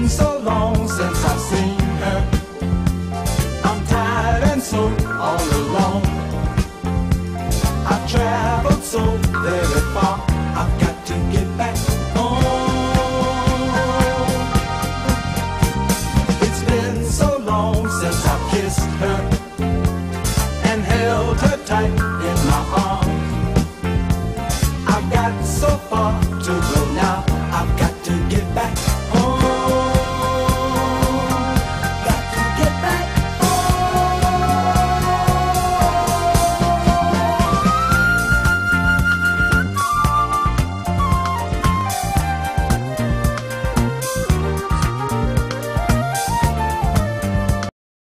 so long since I've seen her. I'm tired and so all alone. I've traveled so very far, I've got to get back